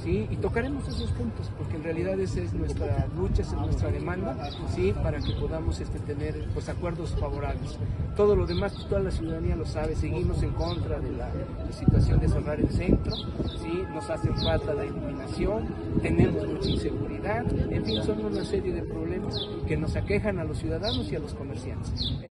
¿sí? Y tocaremos esos puntos, porque en realidad esa es nuestra lucha, esa es nuestra demanda, ¿sí? Para que podamos tener pues, acuerdos favorables. Todo lo demás, toda la ciudadanía lo sabe, seguimos en contra de la situación de cerrar el centro, ¿sí? Nos hacen falta la iluminación, tenemos mucha inseguridad, en fin, son una serie de problemas que nos aquejan a los ciudadanos y a los comerciantes.